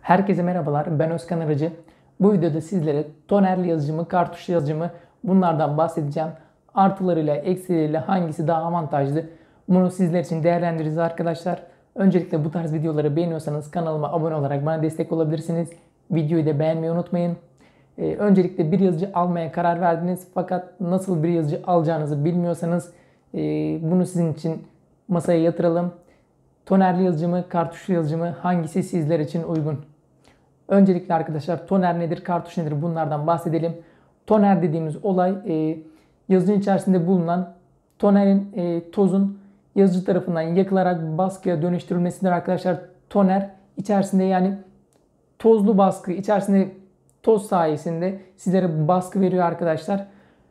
Herkese merhabalar, ben Özkan Aracı. Bu videoda sizlere tonerli yazıcımı, kartuşlu yazıcımı bunlardan bahsedeceğim. Artılarıyla, eksileriyle hangisi daha avantajlı? Bunu sizler için değerlendireceğiz arkadaşlar. Öncelikle bu tarz videoları beğeniyorsanız kanalıma abone olarak bana destek olabilirsiniz. Videoyu da beğenmeyi unutmayın. Öncelikle bir yazıcı almaya karar verdiniz fakat nasıl bir yazıcı alacağınızı bilmiyorsanız bunu sizin için masaya yatıralım. Tonerli yazıcımı, kartuşlu yazıcımı hangisi sizler için uygun? Öncelikle arkadaşlar toner nedir, kartuş nedir bunlardan bahsedelim. Toner dediğimiz olay yazıcının içerisinde bulunan tonerin tozun yazıcı tarafından yakılarak baskıya dönüştürülmesidir arkadaşlar. Toner içerisinde yani tozlu baskı içerisinde toz sayesinde sizlere baskı veriyor arkadaşlar.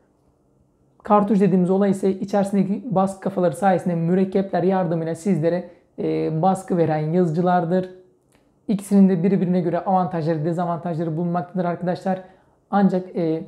Kartuş dediğimiz olay ise içerisindeki baskı kafaları sayesinde mürekkepler yardımıyla sizlere baskı veren yazıcılardır. İkisinin de birbirine göre avantajları, dezavantajları bulunmaktadır arkadaşlar. Ancak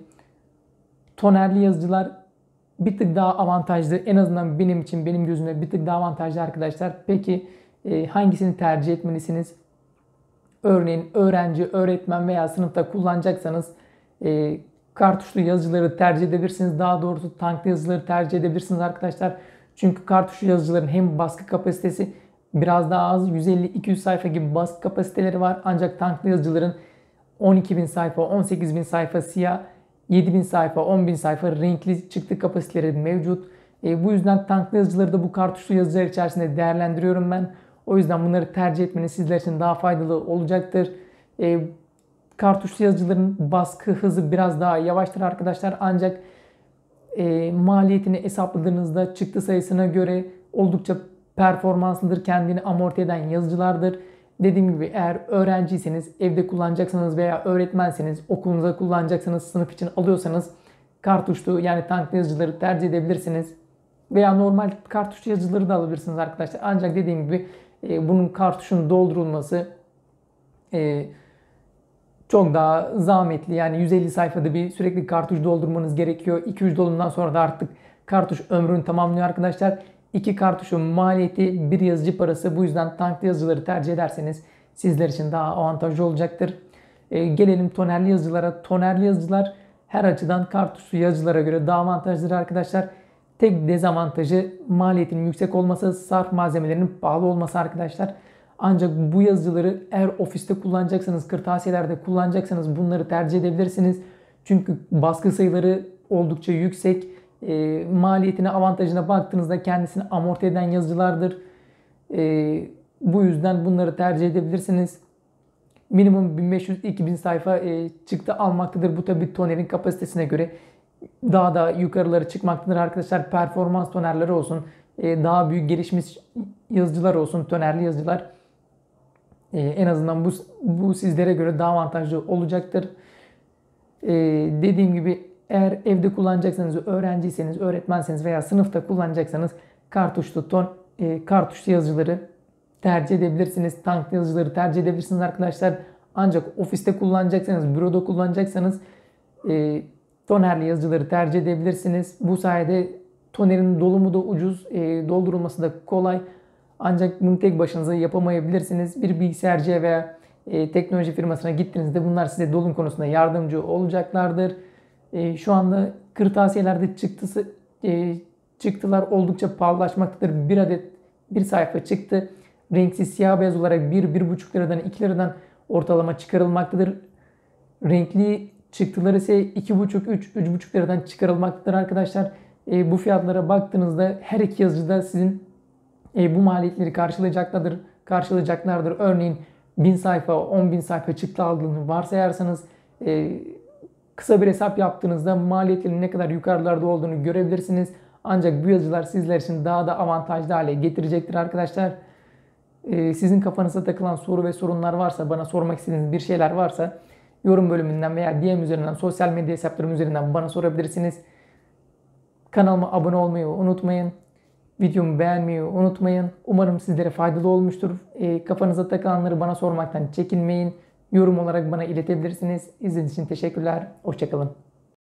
tonerli yazıcılar bir tık daha avantajlı. En azından benim için, benim gözümde bir tık daha avantajlı arkadaşlar. Peki hangisini tercih etmelisiniz? Örneğin öğrenci, öğretmen veya sınıfta kullanacaksanız kartuşlu yazıcıları tercih edebilirsiniz. Daha doğrusu tanklı yazıcıları tercih edebilirsiniz arkadaşlar. Çünkü kartuşlu yazıcıların hem baskı kapasitesi biraz daha az, 150-200 sayfa gibi baskı kapasiteleri var. Ancak tanklı yazıcıların 12.000 sayfa, 18.000 sayfa siyah, 7.000 sayfa, 10.000 sayfa renkli çıktı kapasiteleri mevcut. Bu yüzden tanklı yazıcıları da bu kartuşlu yazıcılar içerisinde değerlendiriyorum ben. O yüzden bunları tercih etmeniz sizler için daha faydalı olacaktır. Kartuşlu yazıcıların baskı hızı biraz daha yavaştır arkadaşlar. Ancak maliyetini hesapladığınızda çıktı sayısına göre oldukça performanslıdır, kendini amorti eden yazıcılardır. Dediğim gibi eğer öğrenciyseniz, evde kullanacaksanız veya öğretmenseniz, okulunuza kullanacaksanız, sınıf için alıyorsanız kartuşlu yani tanklı yazıcıları tercih edebilirsiniz. Veya normal kartuşlu yazıcıları da alabilirsiniz arkadaşlar. Ancak dediğim gibi bunun kartuşun doldurulması çok daha zahmetli. Yani 150 sayfada bir sürekli kartuş doldurmanız gerekiyor. 200 dolumdan sonra da artık kartuş ömrünü tamamlıyor arkadaşlar. 2 kartuşun maliyeti bir yazıcı parası. Bu yüzden tanklı yazıcıları tercih ederseniz sizler için daha avantajlı olacaktır. Gelelim tonerli yazıcılara. Tonerli yazıcılar her açıdan kartuşlu yazıcılara göre daha avantajlıdır arkadaşlar. Tek dezavantajı maliyetin yüksek olması, sarf malzemelerinin pahalı olması arkadaşlar. Ancak bu yazıcıları eğer ofiste kullanacaksanız, kırtasiyelerde kullanacaksanız bunları tercih edebilirsiniz. Çünkü baskı sayıları oldukça yüksek. Maliyetine, avantajına baktığınızda kendisini amorti eden yazıcılardır. Bu yüzden bunları tercih edebilirsiniz. Minimum 1500-2000 sayfa çıktı almaktadır. Bu tabi tonerin kapasitesine göre daha da yukarıları çıkmaktadır arkadaşlar. Performans tonerleri olsun, daha büyük gelişmiş yazıcılar olsun, tonerli yazıcılar. En azından bu sizlere göre daha avantajlı olacaktır. Dediğim gibi eğer evde kullanacaksanız, öğrenciyseniz, öğretmenseniz veya sınıfta kullanacaksanız kartuşlu yazıcıları tercih edebilirsiniz. Tanklı yazıcıları tercih edebilirsiniz arkadaşlar. Ancak ofiste kullanacaksanız, büroda kullanacaksanız tonerli yazıcıları tercih edebilirsiniz. Bu sayede tonerin dolumu da ucuz, doldurulması da kolay. Ancak bunu tek başınıza yapamayabilirsiniz. Bir bilgisayarcıya veya teknoloji firmasına gittiğinizde bunlar size dolum konusunda yardımcı olacaklardır. Şu anda kırtasiyelerde çıktılar oldukça pahalılaşmaktadır. Bir adet bir sayfa çıktı renksiz siyah beyaz olarak 1-1,5 liradan 2 liradan ortalama çıkarılmaktadır. Renkli çıktılar ise 2,5-3,5 liradan çıkarılmaktadır arkadaşlar. Bu fiyatlara baktığınızda her iki yazıcı da sizin bu maliyetleri karşılayacaklardır. Örneğin 1000 sayfa, 10.000 sayfa çıktı aldığını varsayarsanız kısa bir hesap yaptığınızda maliyetlerin ne kadar yukarılarda olduğunu görebilirsiniz. Ancak bu yazıcılar sizler için daha da avantajlı hale getirecektir arkadaşlar. Sizin kafanıza takılan soru ve sorunlar varsa, bana sormak istediğiniz bir şeyler varsa yorum bölümünden veya DM üzerinden, sosyal medya hesaplarım üzerinden bana sorabilirsiniz. Kanalıma abone olmayı unutmayın. Videomu beğenmeyi unutmayın. Umarım sizlere faydalı olmuştur. Kafanıza takılanları bana sormaktan çekinmeyin. Yorum olarak bana iletebilirsiniz. İzlediğiniz için teşekkürler. Hoşça kalın.